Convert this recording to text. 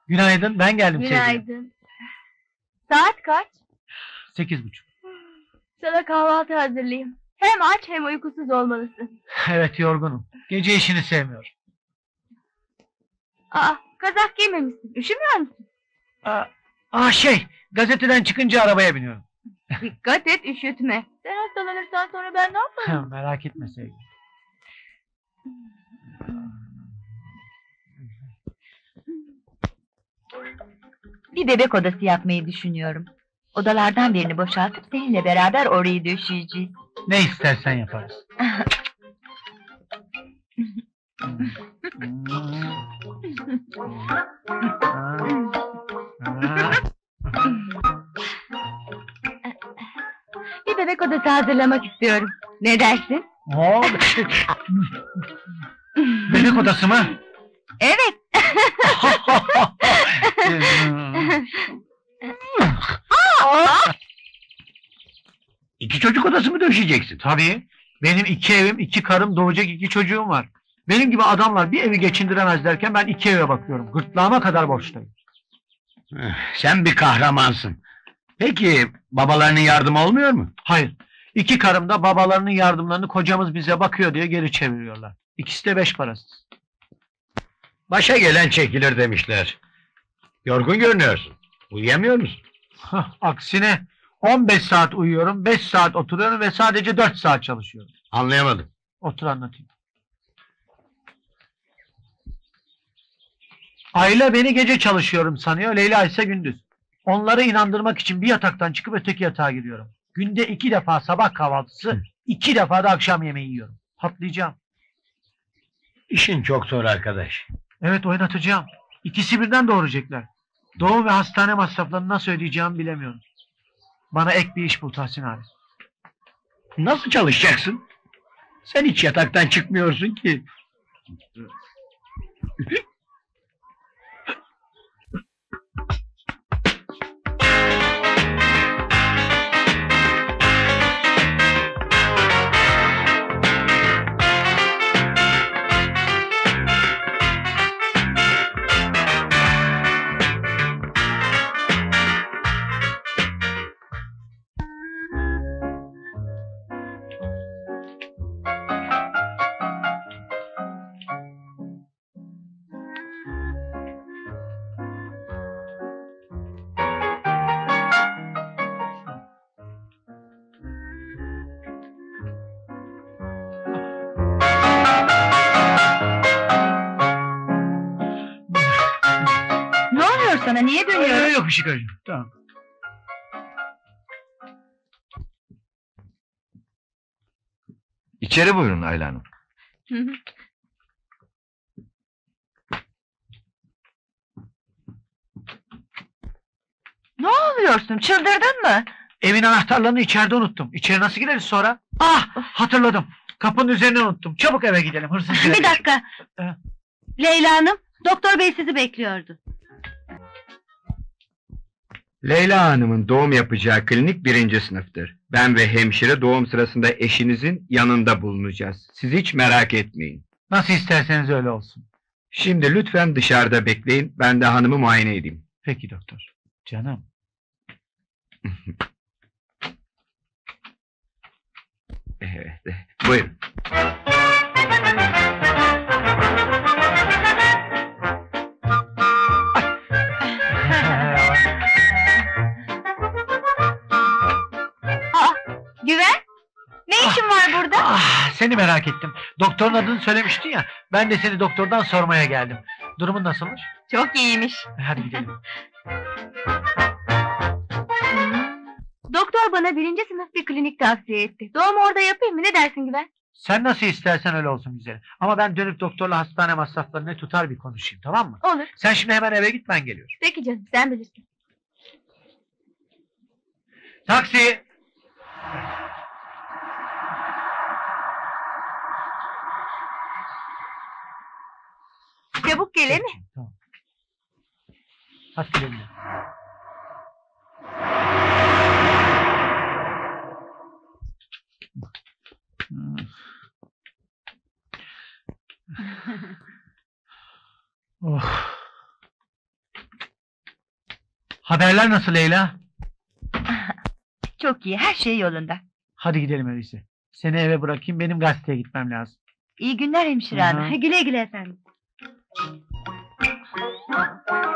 Günaydın, ben geldim sevgilim. Günaydın. Saat kaç? 8:30. Sana kahvaltı hazırlayayım. Hem aç hem uykusuz olmalısın. Evet, yorgunum. Gece işini sevmiyorum. Kazak giymemişsin. Üşümüyor musun? Gazeteden çıkınca arabaya biniyorum. Dikkat et, üşütme. Sen hastalanırsan sonra ben ne yaparım? Merak etme sevgilim. Bir bebek odası yapmayı düşünüyorum. Odalardan birini boşaltıp seninle beraber orayı döşeyeceğiz. Ne istersen yaparız. Bir bebek odası hazırlamak istiyorum. Ne dersin? Bebek odası mı? Evet. İki çocuk odası mı döşeyeceksin? Tabii. Benim 2 evim, 2 karım, doğacak 2 çocuğum var. Benim gibi adamlar bir evi geçindiremez derken ben 2 eve bakıyorum. Gırtlağıma kadar borçluyum. Sen bir kahramansın. Peki babalarının yardımı olmuyor mu? Hayır. 2 karım da babalarının yardımlarını kocamız bize bakıyor diye geri çeviriyorlar. İkisi de 5 parasız. Başa gelen çekilir demişler. Yorgun görünüyorsun. Uyuyamıyor musun? Aksine 15 saat uyuyorum, 5 saat oturuyorum ve sadece 4 saat çalışıyorum. Anlayamadım. Otur anlatayım. Ayla beni gece çalışıyorum sanıyor, Leyla ise gündüz. Onları inandırmak için bir yataktan çıkıp öteki yatağa giriyorum. Günde 2 defa sabah kahvaltısı, 2 defa da akşam yemeği yiyorum. Patlayacağım. İşin çok zor arkadaş. Evet, oynatacağım. İkisi birden doğuracaklar. Doğum ve hastane masraflarını nasıl ödeyeceğimi bilemiyorum. Bana ek bir iş bul Tahsin abi. Nasıl çalışacaksın? Sen hiç yataktan çıkmıyorsun ki. Ne oluyor sana? Niye dönüyorsun? Yok bir şey karıcığım. Tamam. İçeri buyurun Ayla Hanım. Ne oluyorsun? Çıldırdın mı? Evin anahtarlarını içeride unuttum. İçeri nasıl gireriz sonra? Hatırladım. Kapının üzerine unuttum. Çabuk eve gidelim. Hırsız Bir girelim. dakika. Leyla Hanım, doktor bey sizi bekliyordu. Leyla Hanım'ın doğum yapacağı klinik 1. sınıftır. Ben ve hemşire doğum sırasında eşinizin yanında bulunacağız. Siz hiç merak etmeyin. Nasıl isterseniz öyle olsun. Şimdi lütfen dışarıda bekleyin, ben de hanımı muayene edeyim. Peki doktor. Canım. Evet, buyurun. Güven, ne işin var burada? Seni merak ettim. Doktorun adını söylemiştin ya. Ben de seni doktordan sormaya geldim. Durumun nasılmış? Çok iyiymiş. Hadi gidelim. Doktor bana 1. sınıf bir klinik tavsiye etti. Doğumu orada yapayım mı? Ne dersin Güven? Sen nasıl istersen öyle olsun güzelim. Ama ben dönüp doktorla hastane masraflarını tutar bir konuşayım, tamam mı? Olur. Sen şimdi hemen eve git, ben geliyorum. Peki canım, sen bilirsin. Taksi! Çabuk gel, mi? Tamam. Hadi güle güle. Oh. Haberler nasıl Leyla? Çok iyi, her şey yolunda. Hadi gidelim öyleyse. Seni eve bırakayım, benim gazeteye gitmem lazım. İyi günler hemşire Hı hı. hanım. Güle güle efendim.